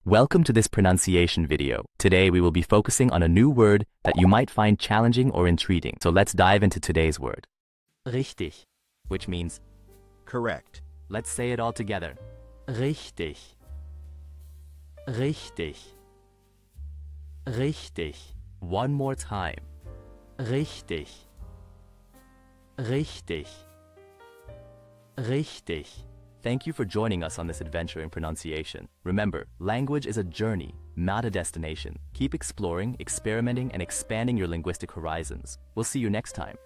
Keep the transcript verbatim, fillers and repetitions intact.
Welcome to this pronunciation video. Today we will be focusing on a new word that you might find challenging or intriguing. So let's dive into today's word. Richtig, Which means, Correct. let's say it all together. richtig, richtig, richtig, One more time. richtig, richtig, richtig. Thank you for joining us on this adventure in pronunciation. Remember, language is a journey, not a destination. Keep exploring, experimenting, and expanding your linguistic horizons. We'll see you next time.